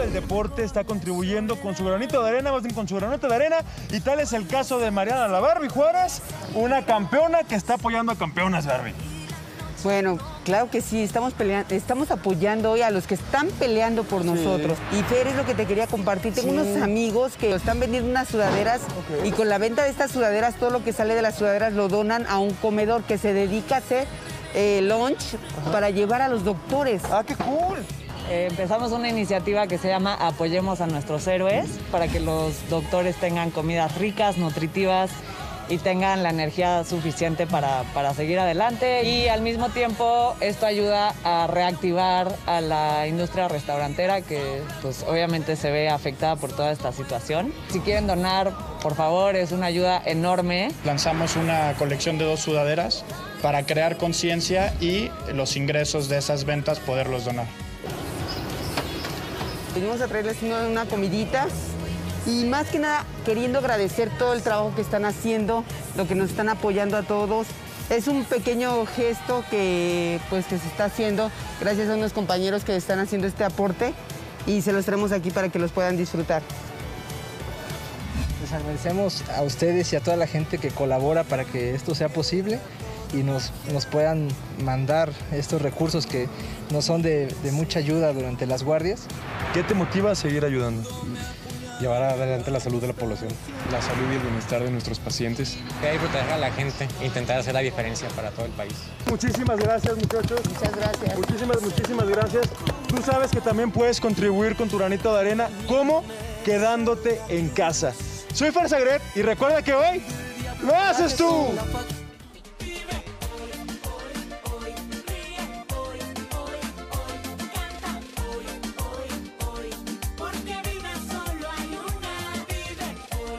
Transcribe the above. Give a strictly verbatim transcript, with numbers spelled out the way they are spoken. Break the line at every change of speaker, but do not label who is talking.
del deporte está contribuyendo con su granito de arena, más bien con su granito de arena, y tal es el caso de Mariana La Barbie Juárez, una campeona que está apoyando a campeonas, Barbie.
Bueno, claro que sí, estamos peleando, estamos apoyando hoy a los que están peleando por nosotros. Sí. Y Fer, es lo que te quería compartir. Tengo sí. unos amigos que están vendiendo unas sudaderas okay. y con la venta de estas sudaderas, todo lo que sale de las sudaderas lo donan a un comedor que se dedica a hacer eh, lunch Ajá. para llevar a los doctores.
¡Ah, qué cool!
Eh, empezamos una iniciativa que se llama Apoyemos a nuestros héroes para que los doctores tengan comidas ricas, nutritivas y tengan la energía suficiente para, para seguir adelante. Y al mismo tiempo esto ayuda a reactivar a la industria restaurantera que pues obviamente se ve afectada por toda esta situación. Si quieren donar, por favor, es una ayuda enorme.
Lanzamos una colección de dos sudaderas para crear conciencia y los ingresos de esas ventas poderlos donar.
Venimos a traerles una, una comidita. Y más que nada, queriendo agradecer todo el trabajo que están haciendo, lo que nos están apoyando a todos. Es un pequeño gesto que, pues, que se está haciendo gracias a unos compañeros que están haciendo este aporte y se los traemos aquí para que los puedan disfrutar.
Les agradecemos a ustedes y a toda la gente que colabora para que esto sea posible y nos, nos puedan mandar estos recursos que nos son de, de mucha ayuda durante las guardias.
¿Qué te motiva a seguir ayudando?
Llevar adelante la salud de la población, la salud y el bienestar de nuestros pacientes.
Hay que proteger a la gente e intentar hacer la diferencia para todo el país.
Muchísimas gracias, muchachos.
Muchas gracias.
Muchísimas, muchísimas gracias. Tú sabes que también puedes contribuir con tu granito de arena. ¿Cómo? Quedándote en casa. Soy Fer Sagret y recuerda que hoy lo haces tú.